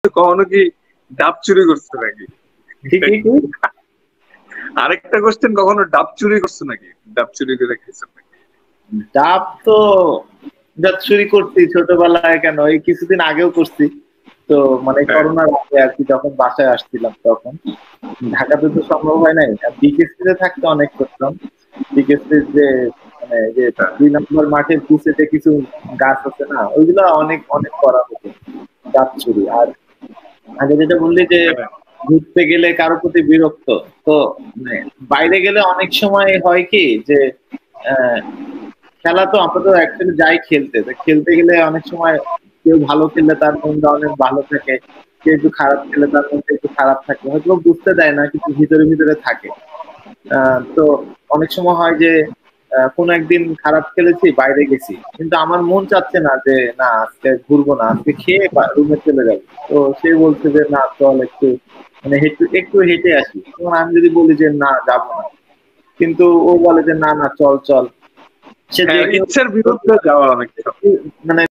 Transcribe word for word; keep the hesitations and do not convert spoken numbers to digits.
কখনো কি ডাব চুরি করছো নাকি? ঠিক ঠিক। আরেকটা কোশ্চেন, কখনো ডাব চুরি করছো নাকি? ডাব চুরি করে খেয়েছো নাকি? ডাব তো যা চুরি করছি ছোটবেলায়, কেন এই কিছুদিন আগেও করছি। তো মানে হ্যাঁ, করোনার আগে আর কি, যখন বাসায় আসছিলাম তখন। ঢাকাতে তো সম্ভব হয় নাই, আর বিকেএসপিতে থাকতে অনেক করতাম। বিকেএসপির যে মানে যে হ্যাঁ, দুই নম্বর মাঠের পিছে যে কিছু গাছ আছে না, ওইগুলো অনেক অনেক করা হতো ডাব চুরি। আর আগে যেটা বললি যে হ্যাঁ। ঘুরতে গেলে কারো প্রতি বিরক্ত, তো মানে বাইরে গেলে অনেক সময় হয় কি যে আহ, খেলা তো আমরা তো অ্যাকচুয়ালি যাই খেলতে, তো খেলতে গেলে অনেক সময় কেউ ভালো খেললে তার মনটা অনেক ভালো থাকে, কেউ একটু খারাপ খেলে তার মনটা একটু খারাপ থাকে, হয়তো বুঝতে দেয় না কিন্তু ভিতরে ভিতরে থাকে। আহ, তো অনেক সময় হয় যে আহ, কোনো একদিন খারাপ খেলেছি, বাইরে গেছি, কিন্তু আমার মন চাচ্ছে না যে না আজকে ঘুরবো না, আজকে খেয়ে রুমে চলে যাবো। তো সে বলছে যে না চল একটু মানে একটু একটু হেঁটে আসি, তখন আমি যদি বলি যে না যাবো না, কিন্তু ও বলে যে না না চল চল। সে যে হ্যাঁ, কেউ ইচ্ছার বিরুদ্ধে যাওয়া অনেক সময়। মানে